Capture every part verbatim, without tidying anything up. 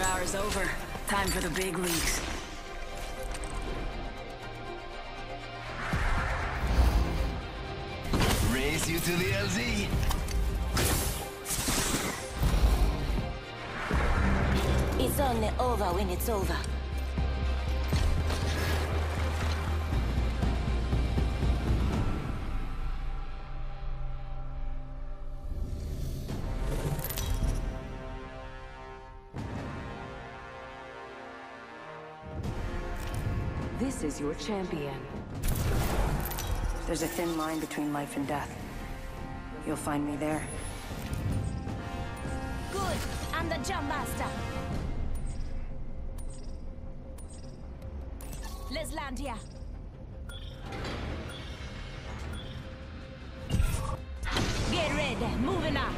hour's over. Time for the big leagues. Race you to the L Z. It's only over when it's over. This is your champion. There's a thin line between life and death. You'll find me there. Good! I'm the jump master! Let's land here. Get ready, moving up.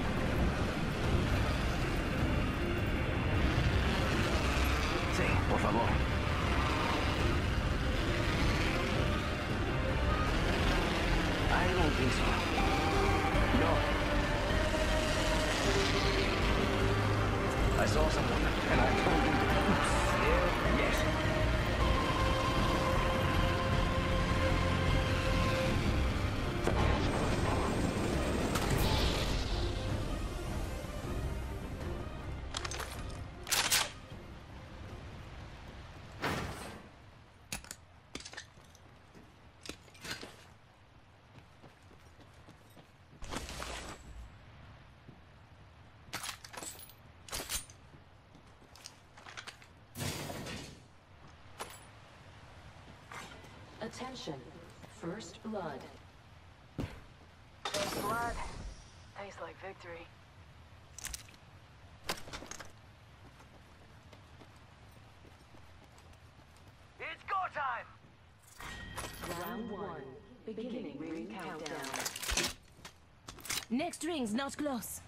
Sí, por favor. I don't think so. No. I saw someone, and I told him, oops, there, yes. Attention. First blood. Blood. Tastes like victory. It's go time! Round one. Beginning ring countdown. Next ring's not close.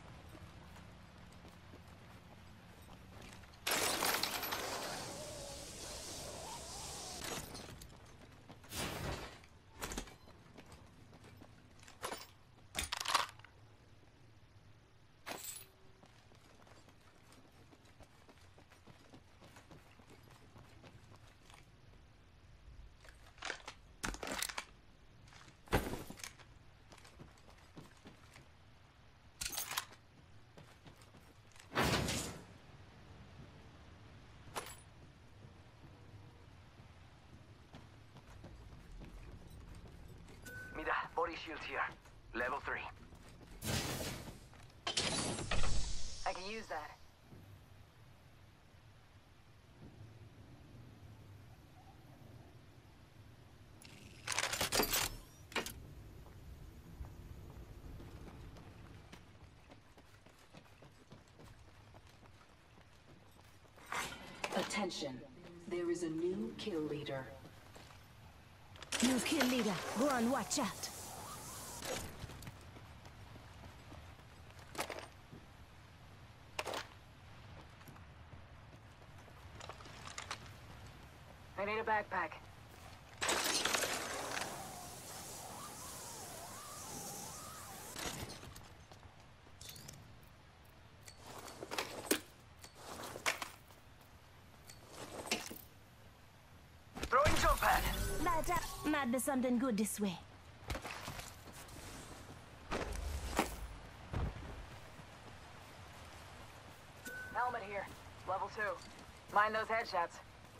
Mira, body shields here. Level three. I can use that. Attention. There is a new kill leader. New kill leader. Go on, watch out. I need a backpack. Throwing jump pad. Light up. Might be something good this way. Helmet here. Level two. Mind those headshots.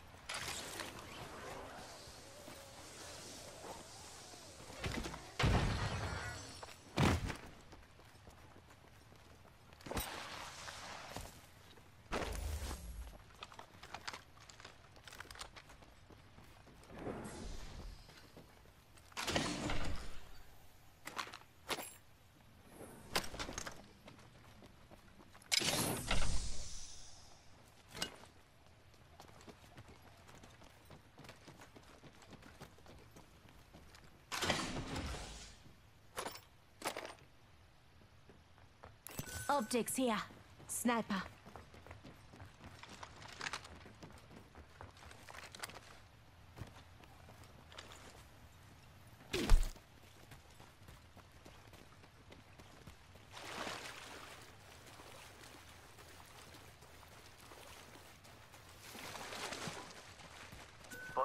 Optics here. Sniper.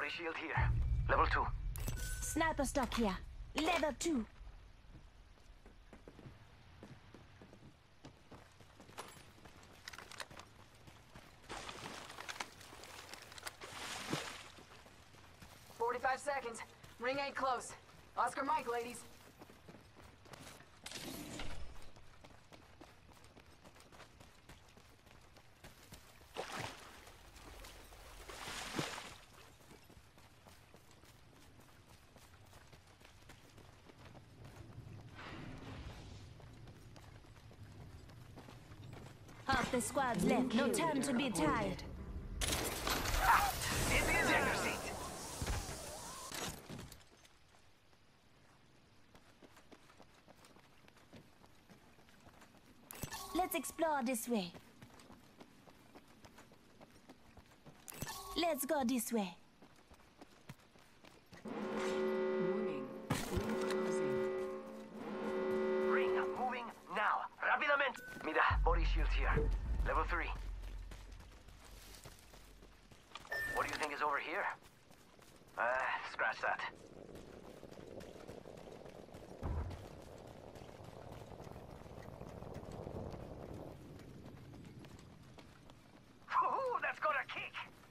Body shield here. Level two. Sniper stock here. Level two. Forty-five seconds. Ring ain't close. Oscar Mike, ladies. Half the squad's left. No time to be tired. Ah, in the ejector seat. Let's explore this way. Let's go this way. Warning. Ring closing. Ring moving now. Rápidamente. Mira, body shield here. Level three. What do you think is over here? Ah, uh, scratch that. Ooh, that's got a kick.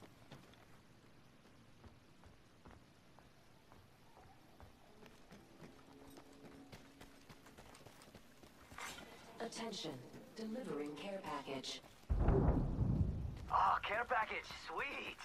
Attention. Delivering care package. Oh, care package. Sweet.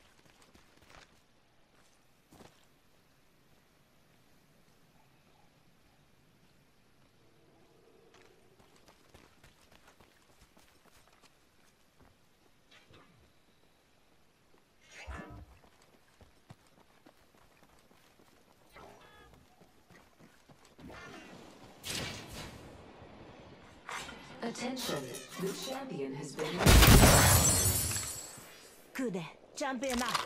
Attention. The champion has been... Good. Jump in now.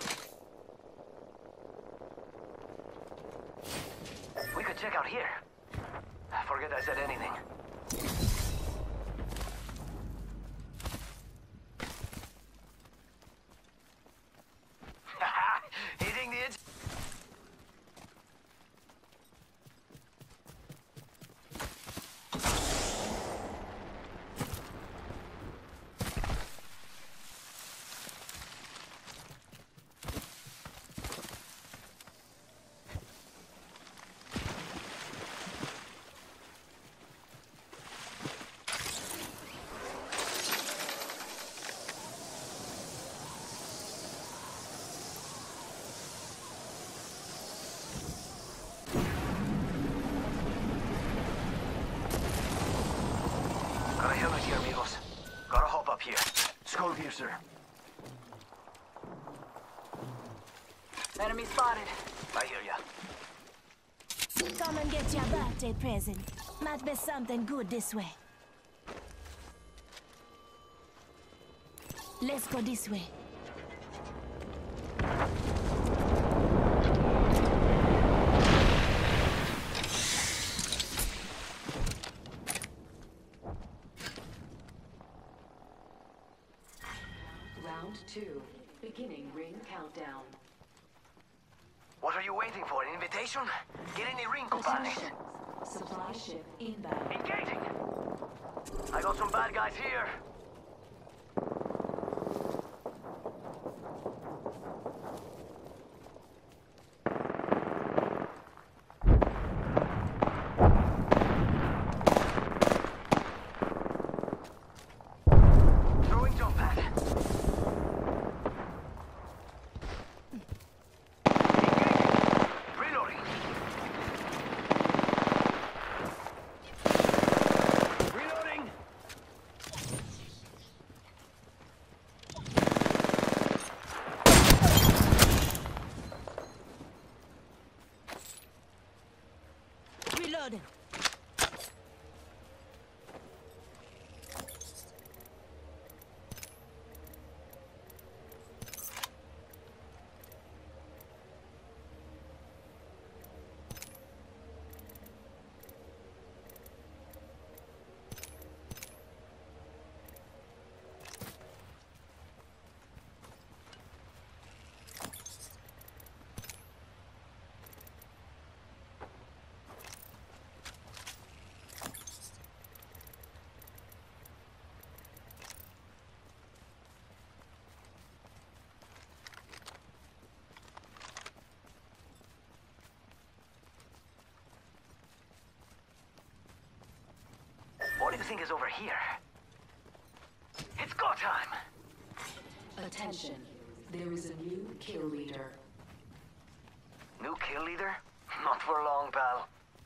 We could check out here. Forget I said anything. Hitting the edge. Got a helmet here, amigos. Gotta hop up here. Skull piercer. Enemy spotted. I hear ya. Come and get your birthday present. Might be something good this way. Let's go this way. Round two. Beginning ring countdown. What are you waiting for? An invitation? Get in the ring, compadre. Attention. Supply ship inbound. Engaging! I got some bad guys here. Throwing jump pad. Reloading. Reloading. Reloading. think is over here? It's go time! Attention. There is a new kill leader. New kill leader? Not for long, pal.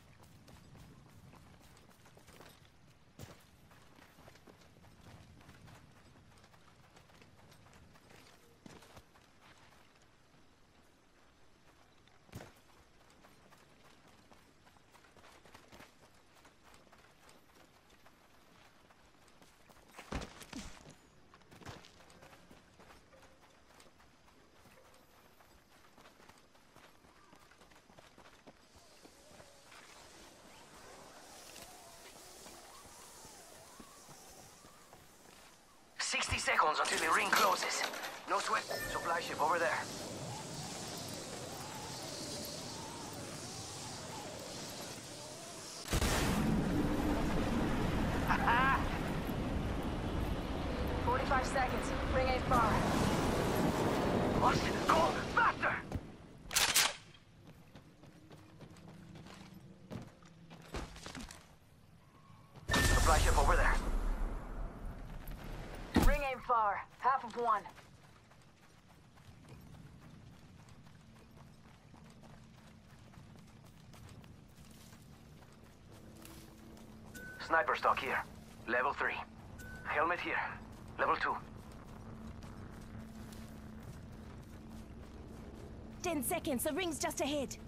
sixty seconds until the ring closes. No sweat. Supply ship over there. forty-five seconds. Ring ain't far. Must go faster! Supply ship over there. Ring ain't far. Half of one. Sniper stock here. Level three. Helmet here. Level two. Ten seconds, the ring's just ahead.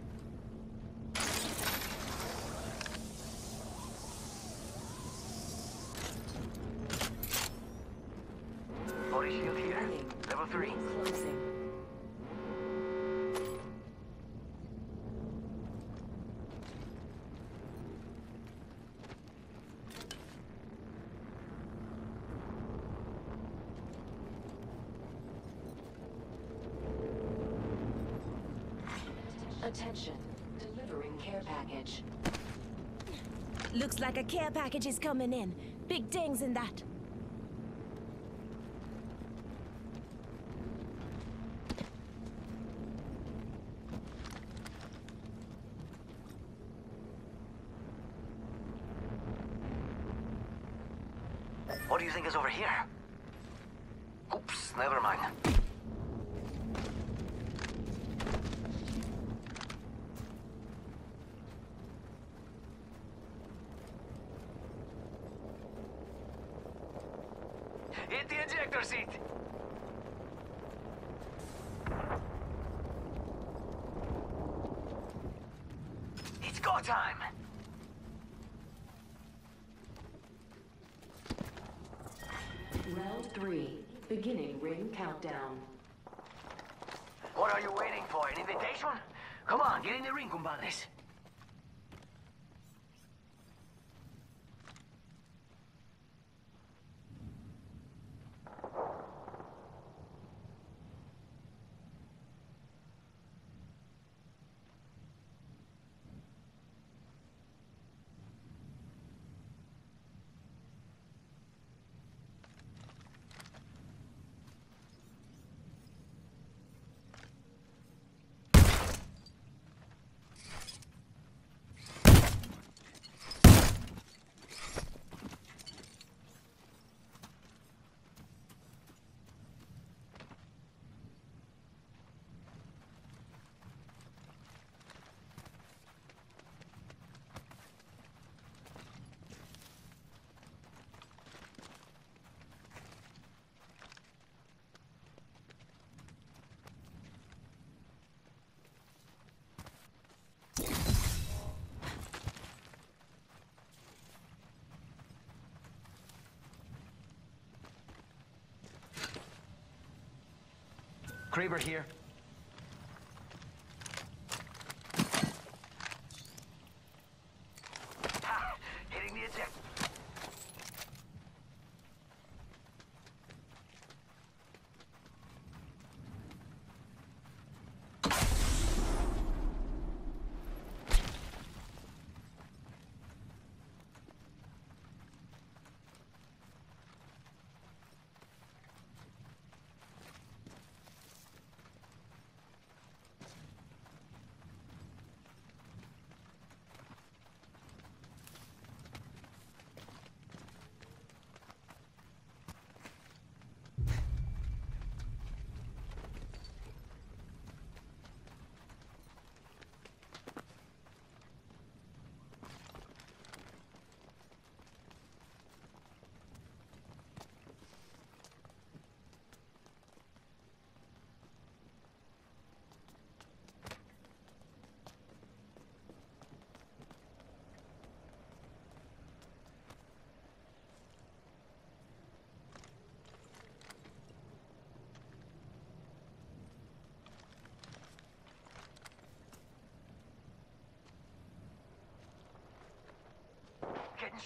Body shield here. Level three. Closing. Attention. Delivering care package. Looks like a care package is coming in. Big dings in that. What do you think is over here? Oops, never mind. Hit the ejector seat! It's go time! Round three. Beginning ring countdown. What are you waiting for? An invitation? Come on, get in the ring, compadres. Kraber here. Ha! Hitting the eject.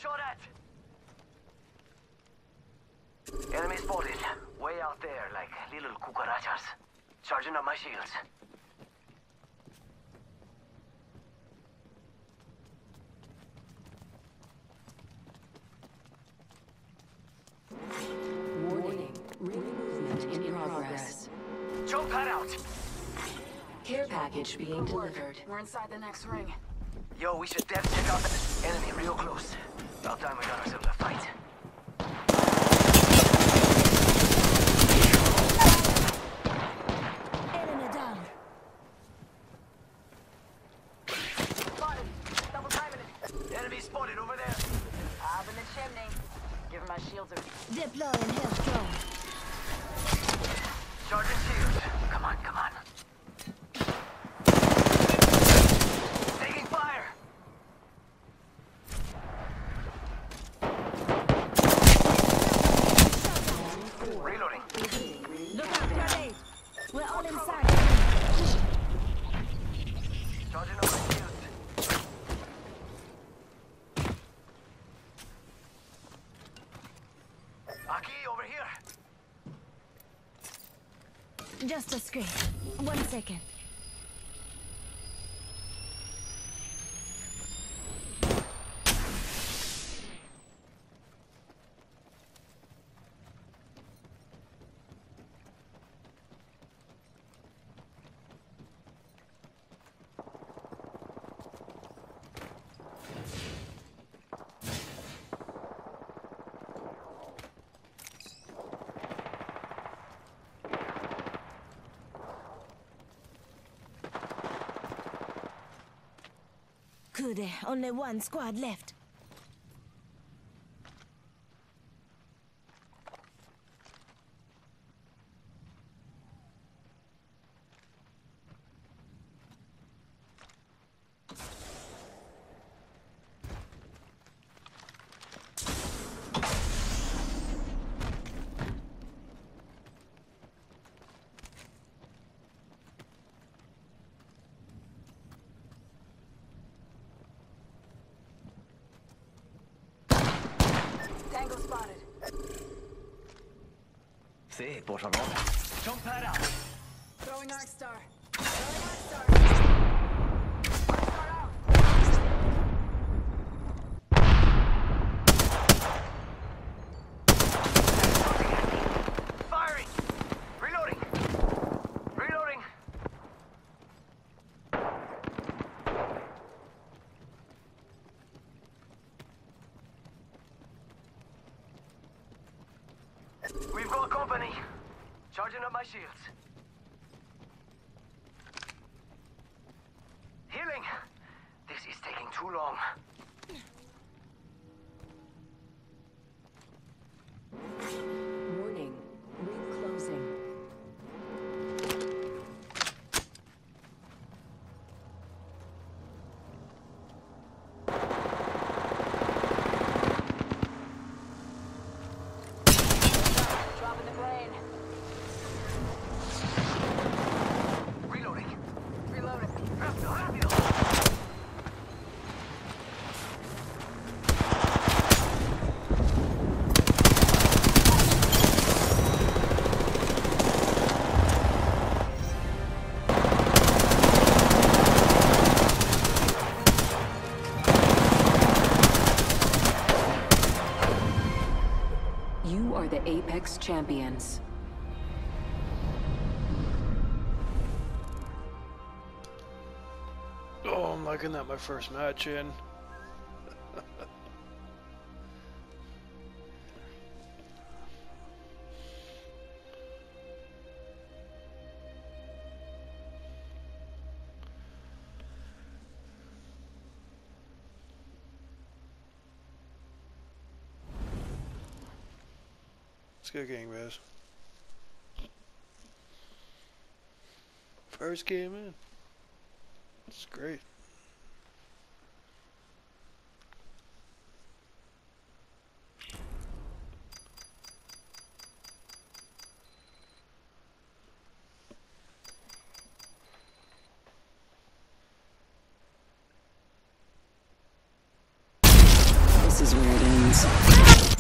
shot at! Enemy spotted. Way out there, like little cucarachas. Charging up my shields. Warning. Ring movement in progress. Jump pad out! Care package being delivered. We're inside the next ring. Yo, we should def check out the enemy real close. About time we got ourselves a fight. Enemy down. Spotted. Double timing it. Enemy spotted over there. Up in the chimney. Giving my shields a... Deploying health drone. Charging shield. Come on, come on. Taking fire. Reloading. Look out, grenade. We're all inside. Charging up my shields. Aki, over here. Just a scrape. One second. Good. Only one squad left. Tango spotted. Sí, por favor. Jump pad out. Throwing Arc Star. Throwing Arc Star. Arc Star out. Firing. Reloading. Reloading. We've got company. Charging up my shields. Healing. This is taking too long. Warning. Ring closing. Dropping the plane. Reloading. Reloading. Rápido, rápido. You are the Apex Champions. Oh, I'm liking that my first match in. Let's go gangbangers. First game in. It's great. This is where it ends.